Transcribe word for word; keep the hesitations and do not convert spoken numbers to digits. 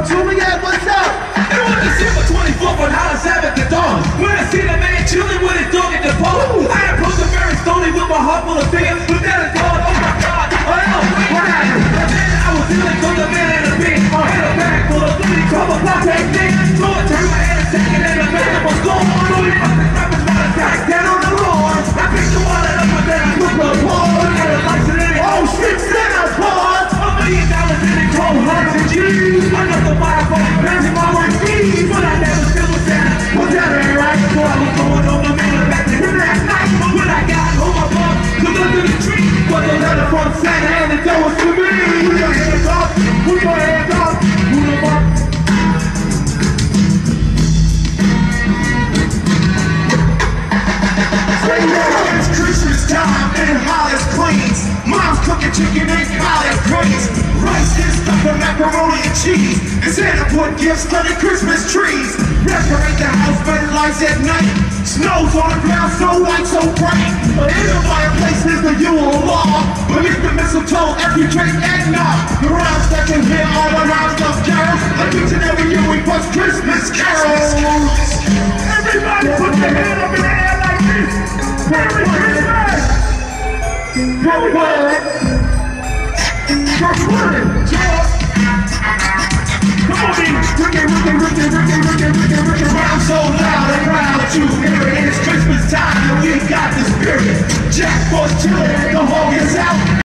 Juliet, what's up? It was December twenty-fourth on Hollis Avenue at dawn, when I see the man chilling with his dog at the pole. I approached him very slowly with my heart full of fear, but that is God, oh my God, oh no, what happened? And then I was dealing with the man in the pit, I had a bag full of goody, cover, pop, that thing. So I turned my head a second and the man was gone. So he must have dropped his water back down on the floor. I picked the wallet up and then I took the pole. I had a license in it, oh shit, Santa Claus! A million dollars in it, cold hearts and G's. I got the microphone, passing my work keys, but I never still was down. Was that ain't right? So I was going on the middle back to him last night. But when I got home, I bumped to look to the tree. But the letter from Santa and the door was to me. Put your hands up, put your hands up, put them up. It's Christmas time in Hollis, Queens. Mom's cooking chicken and collard greens, rice and stuff and macaroni and cheese. And Santa put gifts under Christmas trees. Decorate the house, but lights at night. Snow's on the ground, so white, so bright. In the fireplace is the Yule log. Beneath the mistletoe, every drink and knob. The rhymes that you hear all around the carols. Like each and every year we bust Christmas carols. Everybody put your hand up in the air like this. Merry Christmas! Go ahead! Go ahead! Come on, me! Ricky, Ricky, Ricky, Ricky, Ricky, Ricky, Ricky, I'm so loud and proud that you hear it. It's Christmas time and we got the spirit. Jack Boy's chillin', the hog is out.